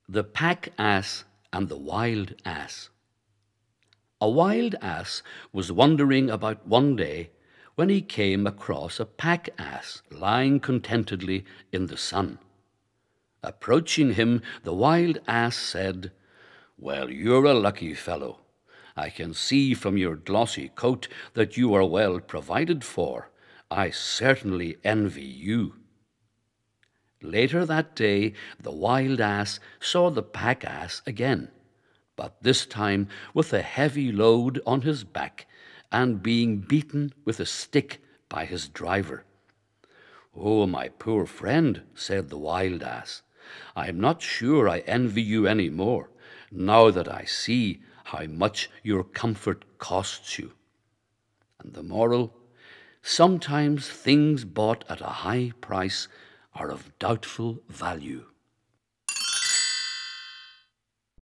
The Pack Ass and the Wild Ass. A wild ass was wandering about one day when he came across a pack ass lying contentedly in the sun. Approaching him, the wild ass said, "Well, you're a lucky fellow. I can see from your glossy coat that you are well provided for. I certainly envy you." Later that day, the wild ass saw the pack ass again, but this time with a heavy load on his back and being beaten with a stick by his driver. "Oh, my poor friend," said the wild ass, "I am not sure I envy you any more, now that I see how much your comfort costs you." And the moral: sometimes things bought at a high price are of doubtful value.